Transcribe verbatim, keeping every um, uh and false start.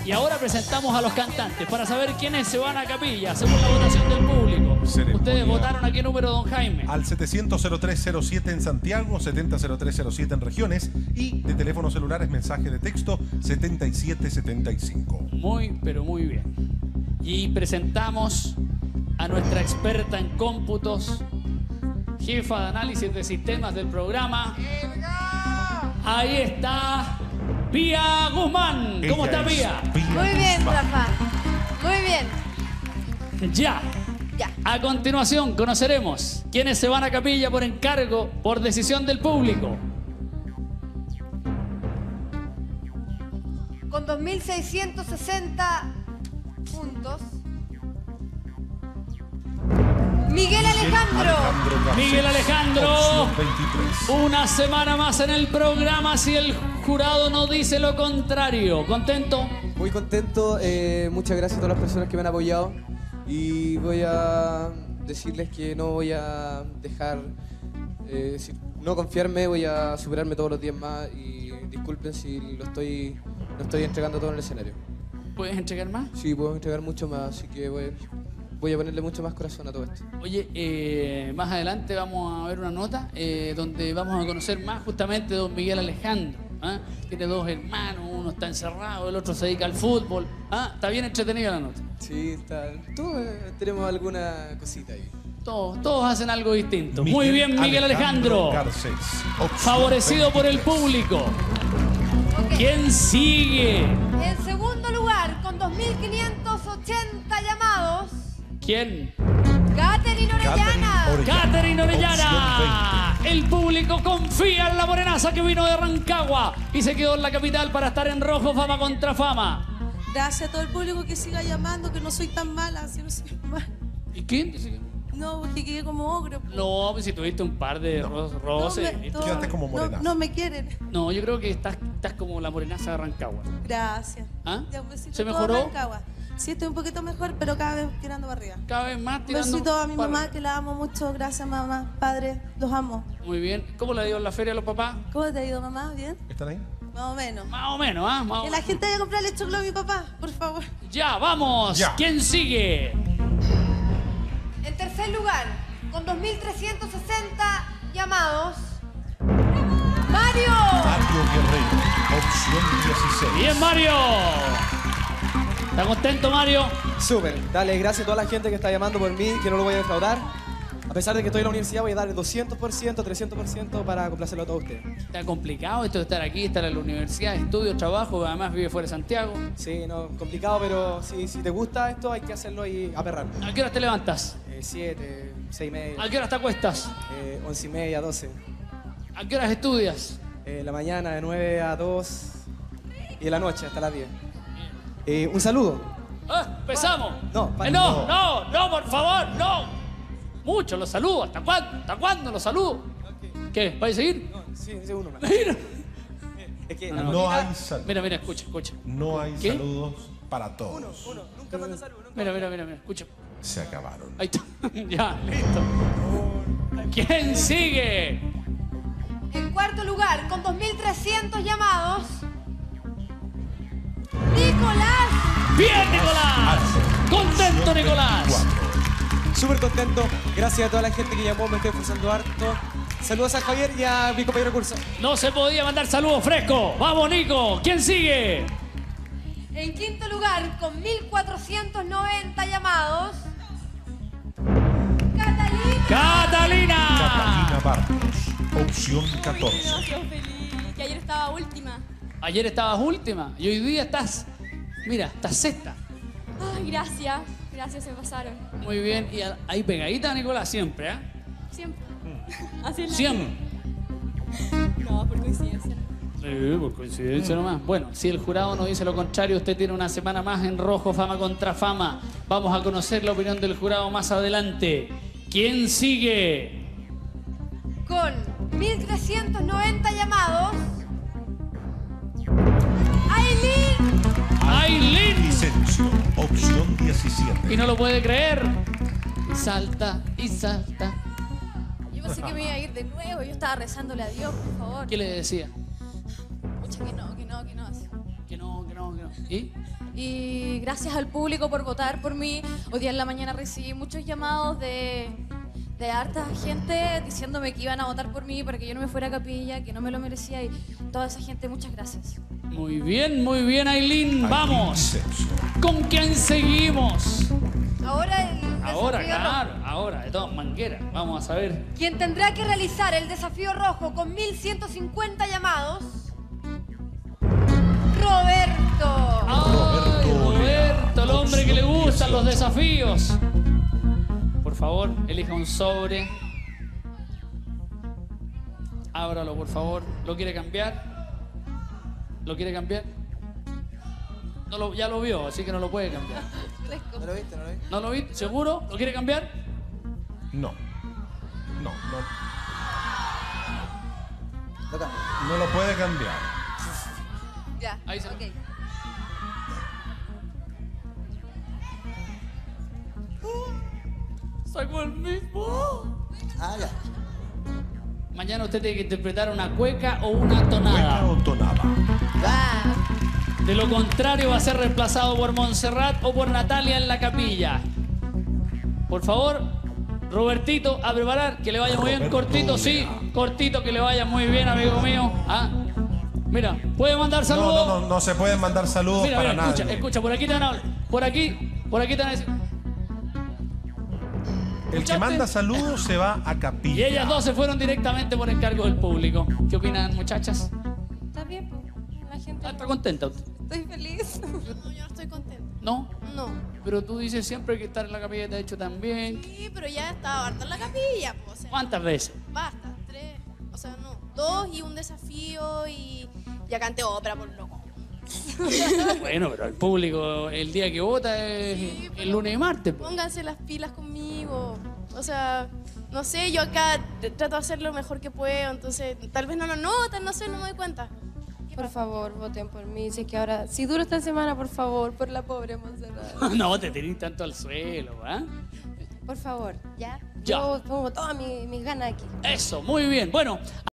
Y ahora presentamos a los cantantes para saber quiénes se van a capilla, según la votación del público. Ceremonia. ¿Ustedes votaron a qué número, don Jaime? Al setecientos cero tres cero siete en Santiago, setenta cero tres cero siete en regiones y de teléfonos celulares mensaje de texto setenta y siete setenta y cinco. Muy, pero muy bien. Y presentamos a nuestra experta en cómputos, jefa de análisis de sistemas del programa. Ahí está Pía Guzmán. ¿Cómo Ella está es Pía? Pía Muy bien, Guzmán. Rafa. Muy bien. Ya. Ya. A continuación conoceremos quiénes se van a capilla por encargo, por decisión del público. Con dos mil seiscientos sesenta puntos. Miguel Alejandro. Garcés, Miguel Alejandro. opción veintitrés. Una semana más en el programa si el jurado no dice lo contrario. ¿Contento? Muy contento, eh, muchas gracias a todas las personas que me han apoyado y voy a decirles que no voy a dejar, eh, si- no confiarme, voy a superarme todos los días más y disculpen si lo estoy, lo estoy entregando todo en el escenario. ¿Puedes entregar más? Sí, puedo entregar mucho más, así que voy, voy a ponerle mucho más corazón a todo esto. Oye, eh, más adelante vamos a ver una nota eh, donde vamos a conocer más justamente a don Miguel Alejandro. ¿Ah? Tiene dos hermanos, uno está encerrado, el otro se dedica al fútbol. ¿Ah? Está bien entretenida la nota. Sí, está, todos eh, tenemos alguna cosita ahí. Todos, todos hacen algo distinto. Miguel Muy bien, Miguel Alejandro. Garcés, opción Favorecido por el veintitrés. público. Ok. ¿Quién sigue? En segundo lugar, con dos mil quinientos ochenta llamados, ¿Quién? Catherine Orellana. Orellana. Catherine Orellana. Opción El público confía en la morenaza que vino de Rancagua y se quedó en la capital para estar en rojo, fama contra fama. Gracias a todo el público que siga llamando, que no soy tan mala, si no soy mala. ¿Y quién dice que no? No, porque quedé como ogro. No, pues si tuviste un par de ro- No, roces. me- No, no, Quédate como morena. No, no me quieren. yo creo que estás, estás como la morenaza de Rancagua. Gracias. ¿Ah? Ya, un besito ¿Se a toda mejoró? Rancagua. Sí, estoy un poquito mejor, pero cada vez tirando para arriba. Cada vez más Un tirando. besito a mi para mamá, arriba. que la amo mucho. Gracias, mamá, padre, los amo. Muy bien. ¿Cómo le dio en la feria a los papás? ¿Cómo te ha ido, mamá? ¿Bien? ¿Están ahí? Más o menos. Más o menos, ¿ah? Más o Que la menos. gente vaya a comprarle choclo a mi papá, por favor. Ya, vamos. Ya. ¿Quién sigue? En tercer lugar, con dos mil trescientos sesenta llamados, Mario. Mario Guerrero, opción dieciséis. Bien, Mario. ¿Está contento, Mario? Súper, dale gracias a toda la gente que está llamando por mí, que no lo voy a defraudar. A pesar de que estoy en la universidad, voy a dar el doscientos por ciento, trescientos por ciento para complacerlo a todos ustedes. Está complicado esto de estar aquí, estar en la universidad, estudio, trabajo, además vive fuera de Santiago. Sí, no, complicado, pero si, si te gusta esto, hay que hacerlo y aperrar. ¿A qué hora te levantas? Eh, siete, seis y media, ¿A qué hora te acuestas? eh, once y media, doce. ¿A qué horas estudias? Eh, la mañana de nueve a dos y en la noche hasta las diez. Eh, un saludo. ¡Ah! ¡Empezamos! No, pa- Eh, no, no, no, por favor, no. Mucho los saludo. ¿Hasta cuándo? ¿Hasta cuándo los saludo? ¿Qué? ¿Vais a seguir? No, sí, sí, uno más. Mira, Es que No hay saludos. mira, mira, escucha, escucha. No hay ¿Qué? saludos para todos. uno, nunca manda saludos. nunca. Mira, mira, mira, mira, escucha. Se acabaron. Ahí está. Ya, listo. ¿Quién sigue? En cuarto lugar, con dos mil trescientos llamados, Nicolás. ¡Bien, Nicolás! ¡Contento, Opción Nicolás! veinticuatro. Súper contento. Gracias a toda la gente que llamó, me estoy esforzando harto. Saludos a Javier y a mi compañero de curso. No se podía mandar saludos frescos. ¡Vamos, Nico! ¿Quién sigue? En quinto lugar, con mil cuatrocientos noventa llamados, Catalina. ¡Catalina! Catalina Barrios, opción catorce. Demasiado feliz, que ayer estaba última. Ayer estabas última y hoy día estás, mira, estás sexta. Ay, gracias, gracias, se me pasaron. Muy bien. Y a- ahí pegadita, Nicolás, siempre, ¿eh? Siempre. Así es la Siempre. vida. No, por coincidencia. Sí, por coincidencia nomás. Bueno, si el jurado nos dice lo contrario, usted tiene una semana más en rojo, fama contra fama. Vamos a conocer la opinión del jurado más adelante. ¿Quién sigue? Con mil trescientos noventa llamados, Aileen. ¡Aileen! Vicencio, opción diecisiete. Y no lo puede creer. Y salta, y salta. Yo pensé que me iba a ir de nuevo, yo estaba rezándole a Dios, por favor. ¿Qué le decía? Pucha, que no, que no, que no. Que no, que no, que no. Bueno, ¿y? Y gracias al público por votar por mí. Hoy día en la mañana recibí muchos llamados de, de harta gente diciéndome que iban a votar por mí para que yo no me fuera a capilla, que no me lo merecía. Y toda esa gente, muchas gracias. Muy bien, muy bien, Ailín. Vamos. Ailín. ¿Con quién seguimos? Ahora el Ahora, desafío claro, rojo. ahora, de todas mangueras. Vamos a saber. Quien tendrá que realizar el desafío rojo con mil ciento cincuenta llamados. Roberto. ¡Ay, Roberto Roberto, el Olea, hombre que le opción gustan los dieciocho. desafíos! Por favor, elija un sobre. Ábralo, por favor. ¿Lo quiere cambiar? ¿Lo quiere cambiar? No lo, ya lo vio, así que no lo puede cambiar. ¿No lo viste? ¿No lo viste? ¿No lo viste? ¿Seguro? ¿Lo quiere cambiar? No. No, no. Lo cambio. No lo puede cambiar. Ya, Ahí se- ok. Sacó el mismo. Ah, ya. Mañana usted tiene que interpretar una cueca o una Cueca tonada. o tonada. Va. De lo contrario va a ser reemplazado por Montserrat o por Natalia en la capilla. Por favor, Robertito, a preparar, que le vaya muy bien. Roberto Cortito, sí, Olea. cortito, que le vaya muy bien, amigo mío. Ah, mira, puede mandar No, saludos. no, no, no se pueden mandar saludos Mira, para mira, nadie. escucha, escucha, por aquí te van a hablar. Por aquí, por aquí te van a decir. El que ¿Escuchaste? manda saludos se va a Y capilla. ellas dos se fueron directamente por encargo del público. ¿Qué opinan, muchachas? Está bien, pues. La gente. Ah, ¿está contenta usted? Estoy feliz. No, yo no estoy contenta. ¿No? No. Pero tú dices siempre que estar en la capilla te ha hecho tan bien. Sí, pero ya estaba harta en la capilla, pues. O sea, ¿Cuántas veces? basta, tres. O sea, no. Dos y un desafío y ya canté ópera por loco. Bueno, pero el público el día que vota es Sí, el pero- lunes y martes. pues. Pónganse las pilas conmigo. O sea, no sé, yo acá t- trato de hacer lo mejor que puedo, entonces tal vez no lo notan, no sé, no me doy cuenta. ¿Qué Por pasa? favor, voten por mí. Si es que ahora, si duro esta semana, por favor, por la pobre Montserrat. No te tirís tanto al suelo, ¿ah? Por favor, ¿ya? Ya. Yo pongo todas mi- mis ganas aquí. Eso, muy bien. Bueno.